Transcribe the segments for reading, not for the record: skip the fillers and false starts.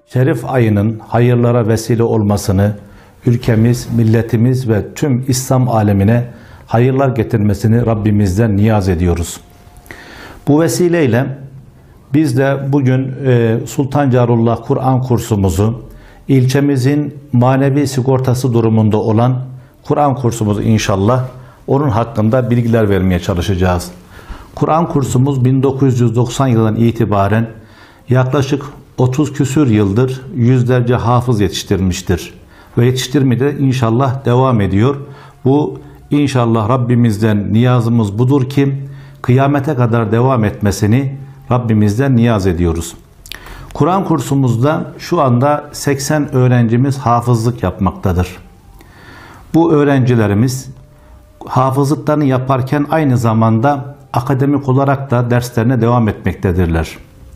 şerif ayının hayırlara vesile olmasını, ülkemiz, milletimiz ve tüm İslam alemine hayırlar getirmesini Rabbimizden niyaz ediyoruz. Bu vesileyle biz de bugün Sultan Carullah Kur'an kursumuzu, ilçemizin manevi sigortası durumunda olan Kur'an kursumuzu inşallah onun hakkında bilgiler vermeye çalışacağız. Kur'an kursumuz 1990 yılından itibaren yaklaşık 30 küsür yıldır yüzlerce hafız yetiştirmiştir. Ve yetiştirmeye de inşallah devam ediyor. Bu inşallah Rabbimizden niyazımız budur ki kıyamete kadar devam etmesini Rabbimizden niyaz ediyoruz. Kur'an kursumuzda şu anda 80 öğrencimiz hafızlık yapmaktadır. Bu öğrencilerimiz hafızlıklarını yaparken aynı zamanda akademik olarak da derslerine devam etmektedirler.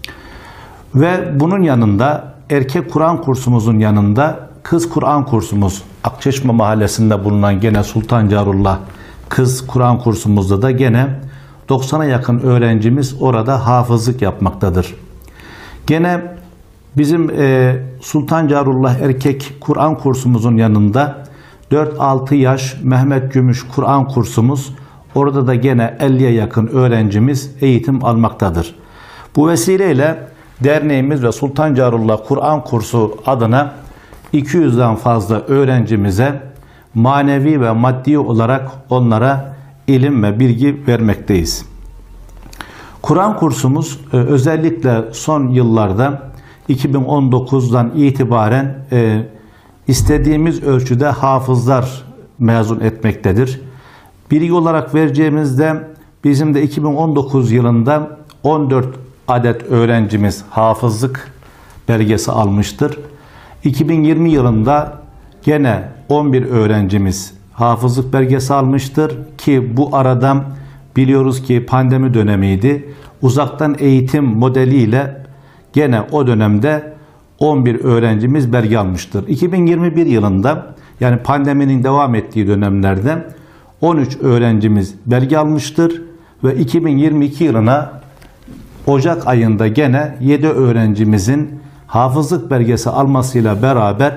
Ve bunun yanında erkek Kur'an kursumuzun yanında kız Kur'an kursumuz, Akçeşme mahallesinde bulunan gene Sultan Carullah kız Kur'an kursumuzda da gene 90'a yakın öğrencimiz orada hafızlık yapmaktadır. Gene bizim Sultan Carullah erkek Kur'an kursumuzun yanında 4-6 yaş Mehmet Gümüş Kur'an kursumuz, orada da gene 50'ye yakın öğrencimiz eğitim almaktadır. Bu vesileyle derneğimiz ve Sultan Carullah Kur'an kursu adına 200'den fazla öğrencimize manevi ve maddi olarak onlara ilim ve bilgi vermekteyiz. Kur'an kursumuz özellikle son yıllarda 2019'dan itibaren istediğimiz ölçüde hafızlar mezun etmektedir. Bilgi olarak vereceğimizde bizim de 2019 yılında 14 adet öğrencimiz hafızlık belgesi almıştır. 2020 yılında gene 11 öğrencimiz hafızlık belgesi almıştır ki bu arada biliyoruz ki pandemi dönemiydi. Uzaktan eğitim modeliyle gene o dönemde 11 öğrencimiz belge almıştır. 2021 yılında yani pandeminin devam ettiği dönemlerde 13 öğrencimiz belge almıştır ve 2022 yılına Ocak ayında gene 7 öğrencimizin hafızlık belgesi almasıyla beraber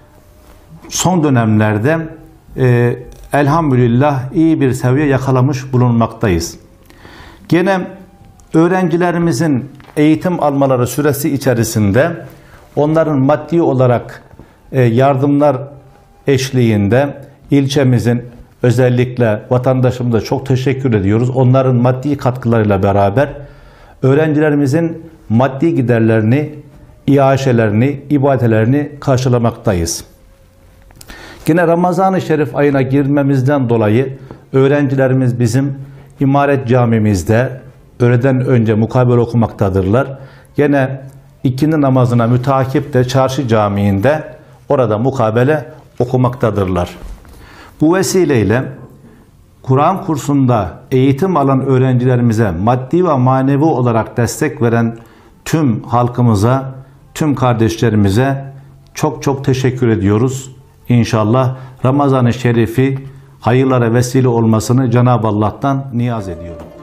son dönemlerde elhamdülillah iyi bir seviye yakalamış bulunmaktayız. Gene öğrencilerimizin eğitim almaları süresi içerisinde onların maddi olarak yardımlar eşliğinde ilçemizin özellikle vatandaşımıza çok teşekkür ediyoruz. Onların maddi katkılarıyla beraber öğrencilerimizin maddi giderlerini, iaşelerini, ibadelerini karşılamaktayız. Yine Ramazan-ı Şerif ayına girmemizden dolayı öğrencilerimiz bizim İmaret Camimizde öğleden önce mukabele okumaktadırlar. Yine ikindi namazına müteakip de Çarşı Camii'nde orada mukabele okumaktadırlar. Bu vesileyle Kur'an kursunda eğitim alan öğrencilerimize maddi ve manevi olarak destek veren tüm halkımıza, tüm kardeşlerimize çok çok teşekkür ediyoruz. İnşallah Ramazan-ı Şerif'i hayırlara vesile olmasını Cenab-ı Allah'tan niyaz ediyorum.